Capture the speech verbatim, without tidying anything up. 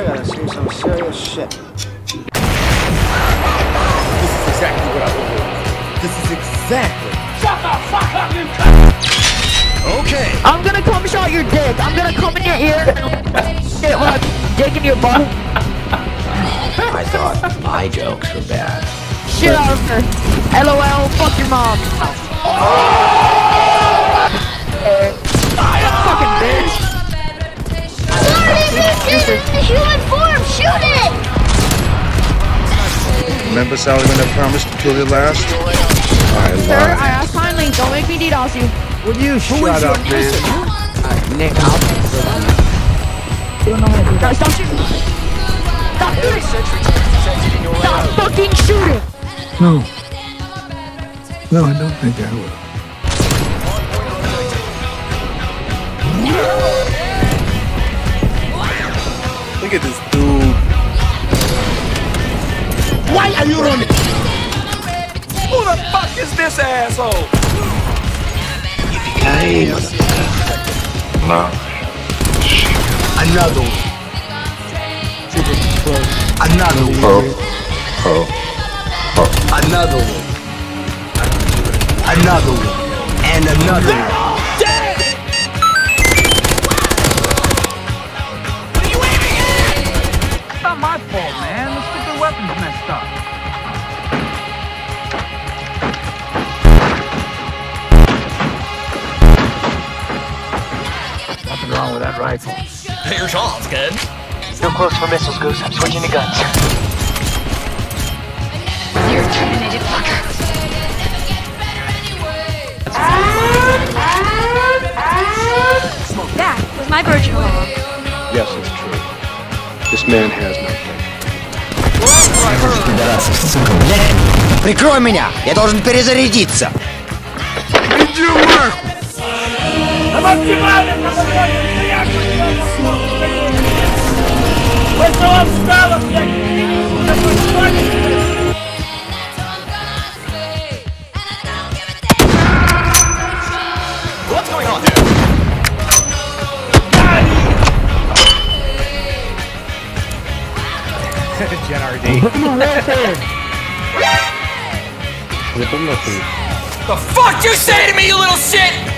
I gotta see some serious shit. This is exactly what I want. This is exactly. Shut the fuck up, you cunt! Okay. I'm gonna come shot your dick. I'm gonna come in your ear and shit when I'm digging your butt. I thought my jokes were bad. Shit out of her. LOL, fuck your mom. Fucking bitch. It's in human form, shoot it! Remember, Sally, when I promised to kill you last? I Sir, lied. I asked kindly. Don't make me DDoS you. Will you shut up, man? Nick, I'll... Guys, stop shooting. Stop shooting. Stop fucking shooting. No. No, I don't think I will. Look at this dude. Why are you running? Who the fuck is this asshole? No. Another one. Another one. Oh. Oh. Oh. Another one. Another one. And another one. It's not my fault, man. The stupid weapon's messed up. Nothing wrong with that rifle. Your shot's good. Still close for missiles, Goose. I'm switching to guns. You're terminated, fucker. That was my virtual. Yes, it's true. This man has no faith. Сука, блядь! Прикрой меня! Я должен перезарядиться! Иди нахуй! What's going on there? Jen R D. The fuck you say to me, you little shit?